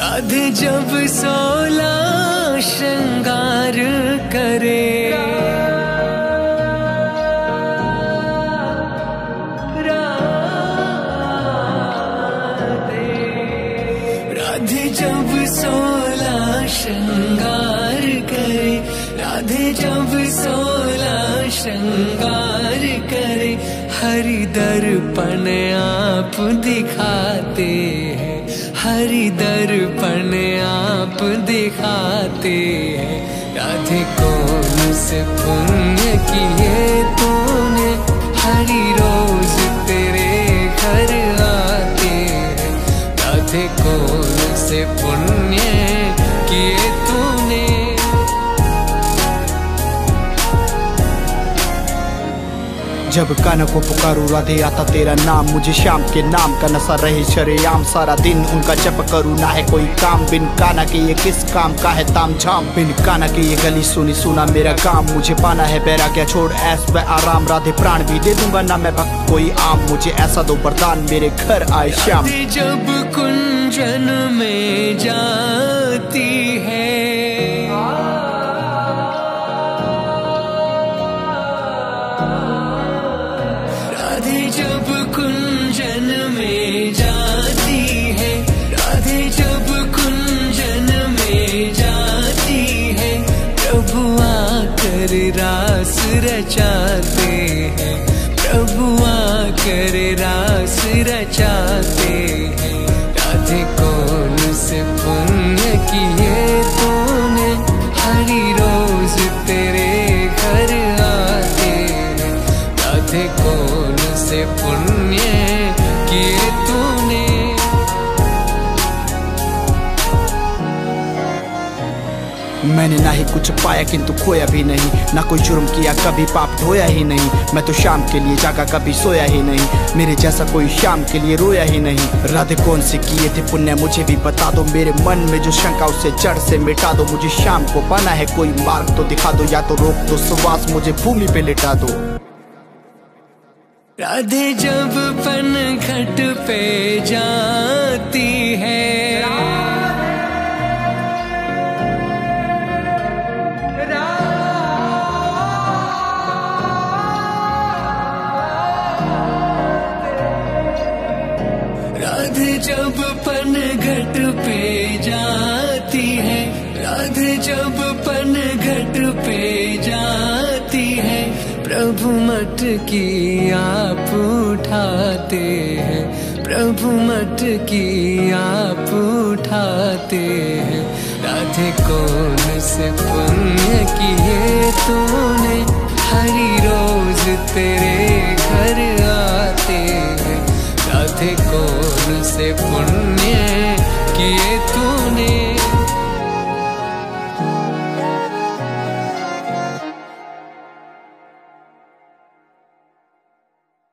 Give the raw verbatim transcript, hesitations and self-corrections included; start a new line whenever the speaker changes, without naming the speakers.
राधे जब सोला श्रृंगार करे, राधे जब सोला श्रृंगार करे, राधे जब सोला श्रृंगार करे, हरि दर्पण आप दिखाते हैं, हरि दर्पण आप दिखाते हैं। राधे कौन से पुण्य किए तूने, हरि रोज तेरे घर आते हैं। राधे कौन से पुण्य किए तूने।
जब कान्हा को पुकारूं राधे आता तेरा नाम, मुझे श्याम के नाम का नशा रहे शरेआम। सारा दिन उनका जप करूं ना है कोई काम, बिन कान्हा के ये किस काम का है ताम झाम। बिन कान्हा के ये गली सुनी सुना मेरा काम, मुझे पाना है बैराग्य छोड़ ऐश व आराम। राधे प्राण भी दे दूंगा ना मैं भक्त कोई आम, मुझे ऐसा दो वरदान मेरे घर आए श्याम।
जब कुंजन में जाती है, राधे जब कुंजन में जाती है, राधे जब कुंजन में जाती है, प्रभु आकर रास रचाते हैं, प्रभु आकर रास रचाते हैं। राधे कौन से पुण्य किए तूने, हरि रोज तेरे घर आते हैं। राधे कौन से पुण्य किए तूने।
मैंने ना ही कुछ पाया किंतु खोया भी नहीं, ना कोई जुर्म किया कभी पाप ढोया ही नहीं। मैं तो शाम के लिए जागा कभी सोया ही नहीं, मेरे जैसा कोई शाम के लिए रोया ही नहीं। राधे कौन से किए थे पुण्य मुझे भी बता दो, मेरे मन में जो शंका उसे जड़ से मिटा दो। मुझे शाम को पाना है कोई मार्ग तो दिखा दो, या तो रोक दो श्वास मुझे भूमि पे लिटा दो।
राधे जब पनघट पे जाती है, राधे जब पनघट पे जाती है, राधे जब पनघट पे जाती है, प्रभु मटकी आप उठाते हैं, प्रभु मटकी आप उठाते हैं। राधे कौन से पुण्य किए तूने, हरि रोज तेरे घर आते हैं। राधे कौन से पुण्य किए